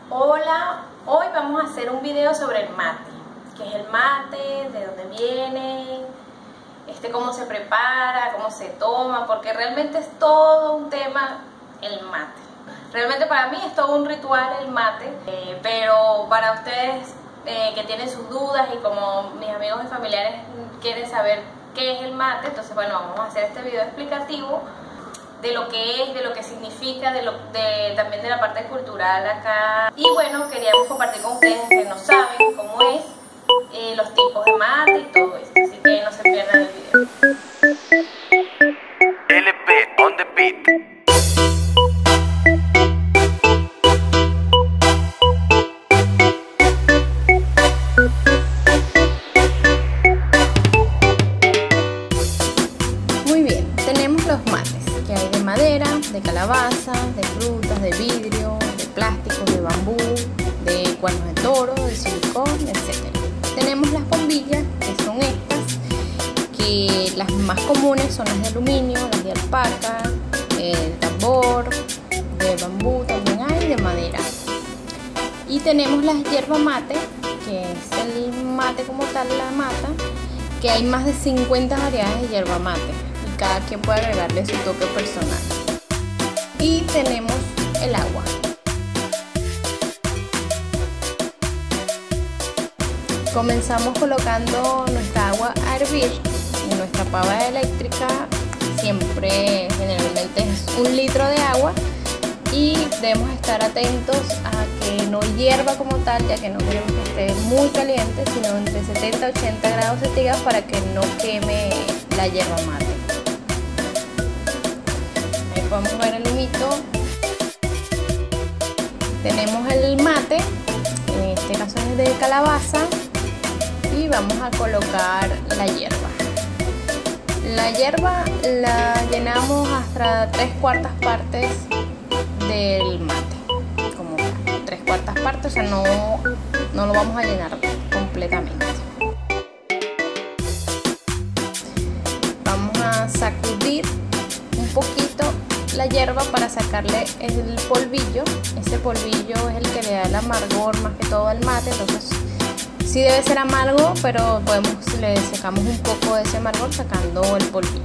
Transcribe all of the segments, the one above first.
Hola, hoy vamos a hacer un video sobre el mate. ¿Qué es el mate? ¿De dónde viene? ¿Cómo se prepara? ¿Cómo se toma? Porque realmente es todo un tema el mate. Realmente para mí es todo un ritual el mate, pero para ustedes que tienen sus dudas y como mis amigos y familiares quieren saber qué es el mate, entonces bueno, vamos a hacer este video explicativo de lo que es, de lo que significa, también de la parte cultural acá. Y bueno, queríamos compartir con ustedes que no saben cómo es, los tipos de mate y todo esto, así que no se pierdan el video. LP on the beat. Muy bien, tenemos los mates que hay de madera, de calabaza, de frutas, de vidrio, de plástico, de bambú, de cuernos de toro, de silicón, etc. Tenemos las bombillas, que son estas, que las más comunes son las de aluminio, las de alpaca, el tambor, de bambú también hay, de madera. Y tenemos las yerba mate, que es el mate como tal, la mata, que hay más de 50 variedades de yerba mate y cada quien puede agregarle su toque personal. Y tenemos el agua. Comenzamos colocando nuestra agua a hervir en nuestra pava eléctrica. Siempre generalmente es 1 litro de agua y debemos estar atentos a que no hierva como tal, ya que no queremos que esté muy caliente, sino entre 70 y 80 grados centígrados para que no queme la yerba mate. Ahí podemos ver el humito. Tenemos el mate, en este caso es de calabaza, y vamos a colocar la hierba. La hierba la llenamos hasta 3/4 partes del mate, como 3/4 partes, o sea, no lo vamos a llenar completamente. Vamos a sacudir un poquito la hierba para sacarle el polvillo. Ese polvillo es el que le da el amargor más que todo al mate, entonces sí debe ser amargo, pero le sacamos un poco de ese amargor sacando el polvillo.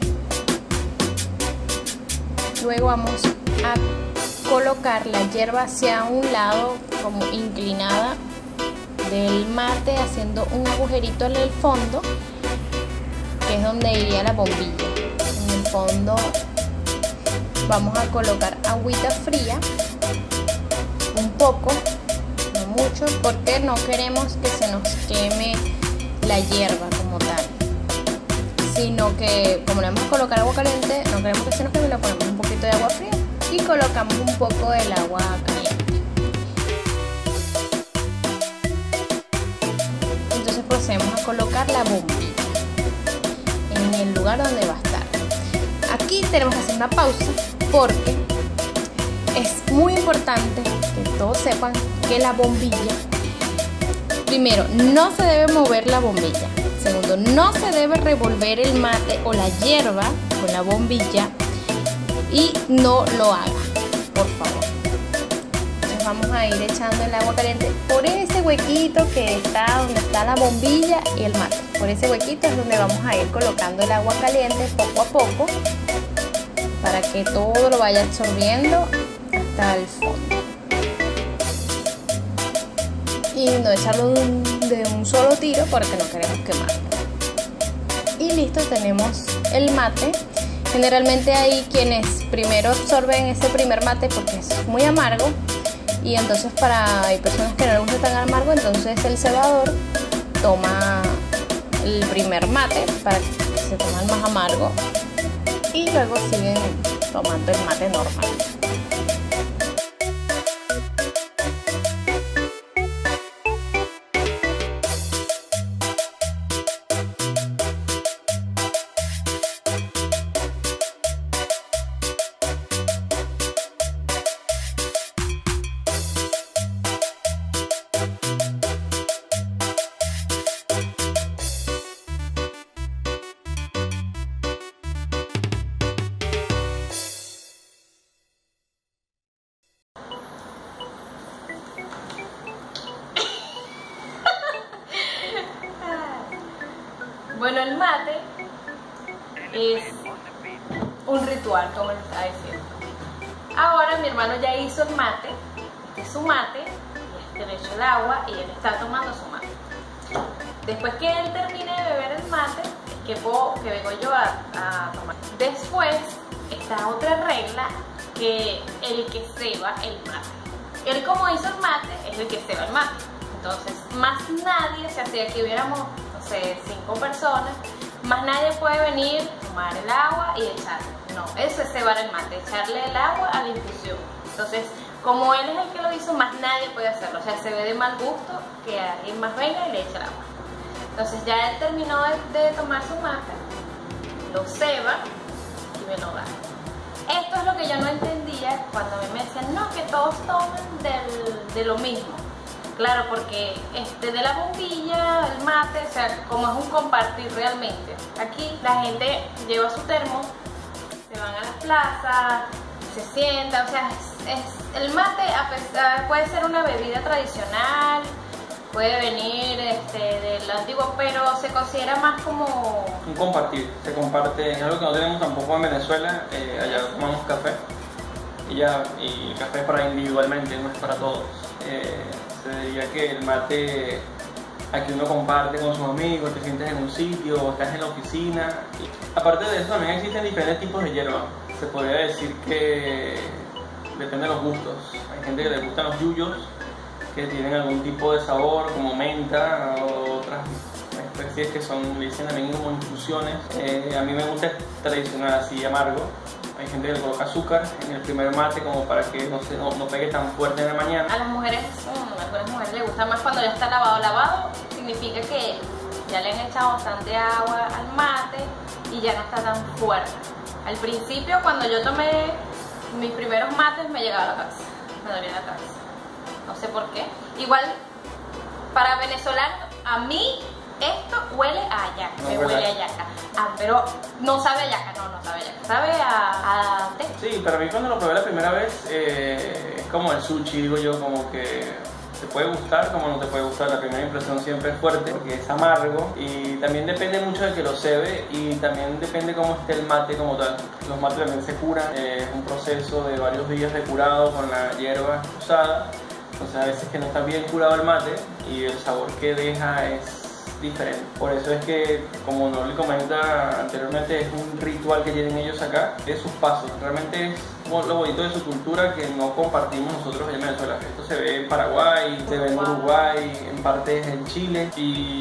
Luego vamos a colocar la hierba hacia un lado, como inclinada del mate, haciendo un agujerito en el fondo, que es donde iría la bombilla. En el fondo vamos a colocar agüita fría, un poco, no mucho, porque no queremos que se nos queme la hierba como tal, sino que como le vamos a colocar agua caliente, no queremos que se nos queme, le ponemos un poquito de agua fría y colocamos un poco del agua caliente. Entonces procedemos a colocar la bombilla en el lugar donde va a estar. Aquí tenemos que hacer una pausa porque es muy importante que todos sepan que la bombilla, primero, no se debe mover la bombilla. Segundo, no se debe revolver el mate o la hierba con la bombilla, y no lo haga, por favor. Entonces vamos a ir echando el agua caliente por ese huequito que está donde está la bombilla y el mate. Por ese huequito es donde vamos a ir colocando el agua caliente poco a poco para que todo lo vaya absorbiendo hasta el fondo. Y no echarlo de un solo tiro porque no queremos quemarlo. Y listo, tenemos el mate. Generalmente hay quienes primero absorben ese primer mate porque es muy amargo, y entonces hay personas que no les gusta tan amargo, entonces el cebador toma el primer mate para que se tome el más amargo y luego siguen tomando el mate normal. Bueno, el mate es un ritual, como les estaba diciendo. Ahora mi hermano ya hizo el mate, este es su mate, le echó el agua y él está tomando su mate. Después que él termine de beber el mate, es que vengo yo a tomar. Después está otra regla, que el que ceba el mate. Él, como hizo el mate, es el que ceba el mate. Entonces, más nadie, o sea, si aquí hubiéramos, no sé, 5 personas, más nadie puede venir, tomar el agua y echarle. No, eso es cebar el mate, echarle el agua a la infusión. Entonces, como él es el que lo hizo, más nadie puede hacerlo. O sea, se ve de mal gusto que alguien más venga y le eche el agua. Entonces, ya él terminó de tomar su mate, lo ceba y me lo da. Esto es lo que yo no entendía cuando a mí me decían, no, que todos toman de lo mismo. Claro, porque de la bombilla, el mate, o sea, como es un compartir realmente. Aquí la gente lleva su termo, se van a las plazas, se sientan, o sea, el mate puede ser una bebida tradicional, puede venir del antiguo, pero se considera más como un compartir, se comparte, es algo que no tenemos tampoco en Venezuela. Allá tomamos café y el café es para individualmente, no es para todos. Se diría que el mate aquí uno comparte con sus amigos, te sientes en un sitio, estás en la oficina. Aparte de eso, también existen diferentes tipos de hierba. Se podría decir que depende de los gustos. Hay gente que le gustan los yuyos, que tienen algún tipo de sabor como menta, o otras especies que le dicen también como infusiones. A mí me gusta el tradicional así, amargo. Hay gente que le coloca azúcar en el primer mate como para que no pegue tan fuerte en la mañana. A las mujeres, algunas mujeres les gusta más cuando ya está lavado. Lavado significa que ya le han echado bastante agua al mate y ya no está tan fuerte. Al principio, cuando yo tomé mis primeros mates, me llegaba a la cabeza, me dolía la cabeza. No sé por qué. Igual, para venezolanos, a mí esto huele a hallaca, me huele a hallaca. Pero no sabe a hallaca, no sabe a hallaca, sabe a té. Sí, para mí cuando lo probé la primera vez, es como el sushi, digo yo, como que te puede gustar como no te puede gustar. La primera impresión siempre es fuerte porque es amargo, y también depende mucho de que lo cebe, y también depende cómo esté el mate como tal. Los mates también se curan, es un proceso de varios días de curado con la hierba usada. Entonces a veces que no está bien curado el mate y el sabor que deja es diferente. Por eso es que, como Noli comenta anteriormente, es un ritual que tienen ellos acá, de sus pasos. Realmente es lo bonito de su cultura que no compartimos nosotros allá en Venezuela. Esto se ve en Paraguay, se ve en Uruguay, en partes en Chile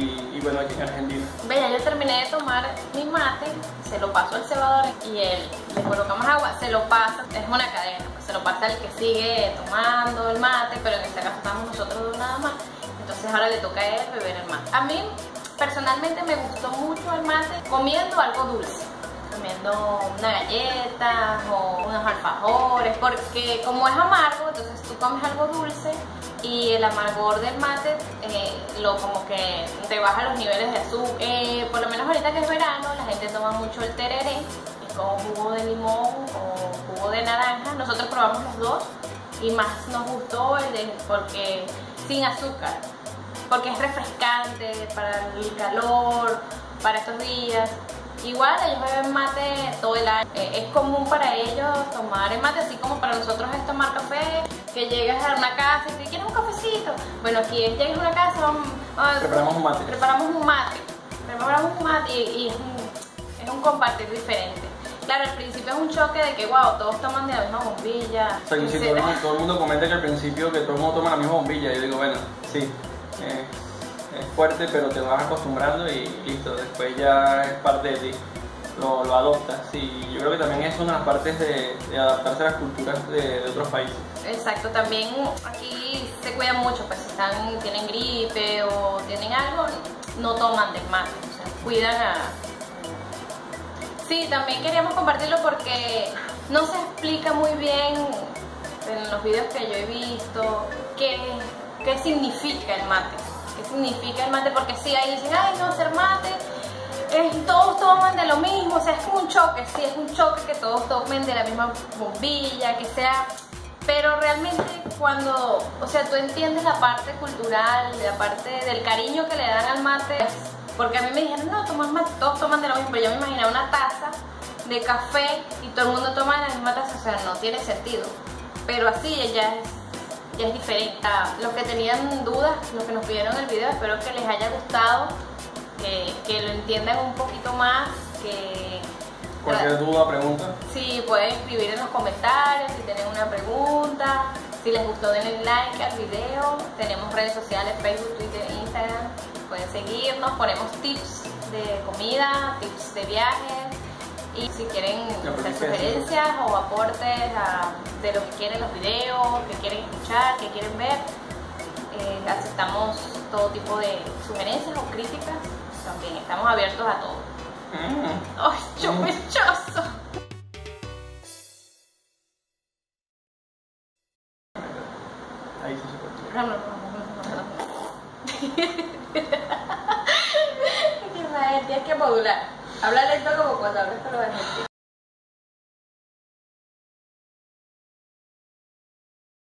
y bueno, aquí en Argentina. Vea, yo terminé de tomar mi mate, se lo paso al cebador y él le colocamos agua, se lo pasa, es una cadena, pues se lo pasa al que sigue tomando el mate, pero en este caso estamos nosotros dos nada más. Entonces ahora le toca a él beber el mate. A mí personalmente me gustó mucho el mate comiendo algo dulce, comiendo una galleta o unos alfajores, porque como es amargo, entonces tú comes algo dulce y el amargor del mate como que te baja los niveles de azúcar. Por lo menos ahorita que es verano, la gente toma mucho el tereré con jugo de limón o jugo de naranja. Nosotros probamos los dos y más nos gustó porque sin azúcar, porque es refrescante para el calor, para estos días. Igual ellos beben mate todo el año. Es común para ellos tomar el mate, así como para nosotros es tomar café, que llegas a una casa y te quieres un cafecito. Bueno, aquí es llegas a una casa, preparamos un mate. Preparamos un mate y es un compartir diferente. Claro, al principio es un choque de que, wow, todos toman de la misma bombilla. O sea, que si todo el mundo comenta que al principio que todo el mundo toma la misma bombilla, yo digo, bueno, sí, es fuerte, pero te vas acostumbrando y listo, después ya es parte de ti, lo adoptas. Y yo creo que también es una de las partes de adaptarse a las culturas de otros países. Exacto, también aquí se cuidan mucho, pues si tienen gripe o tienen algo, no toman del mate, o sea, cuidan a... Sí, también queríamos compartirlo porque no se explica muy bien en los videos que yo he visto qué significa el mate. ¿Qué significa el mate? Porque sí, ahí dicen, ay, no, hacer mate, todos toman de lo mismo, o sea, es como un choque, sí, es un choque que todos tomen de la misma bombilla, que sea... Pero realmente cuando, o sea, tú entiendes la parte cultural, la parte del cariño que le dan al mate, Porque a mí me dijeron, no, todos toman de lo mismo, pero yo me imaginaba una taza de café y todo el mundo toma de la misma taza, o sea, no tiene sentido. Pero así ya es diferente. Los que tenían dudas, los que nos pidieron el video, espero que les haya gustado, que lo entiendan un poquito más, que... Cualquier duda, pregunta. Sí, pueden escribir en los comentarios si tienen una pregunta. Si les gustó, denle like al video. Tenemos redes sociales, Facebook, Twitter, Instagram. Pueden seguirnos, ponemos tips de comida, tips de viajes. Y si quieren hacer sugerencias o aportes de lo que quieren los videos, que quieren escuchar, que quieren ver, aceptamos todo tipo de sugerencias o críticas. También estamos abiertos a todo. ¡Ay, chupechoso! Ahí se supone. Tienes que modular. Habla lento como cuando hablas con los argentinos.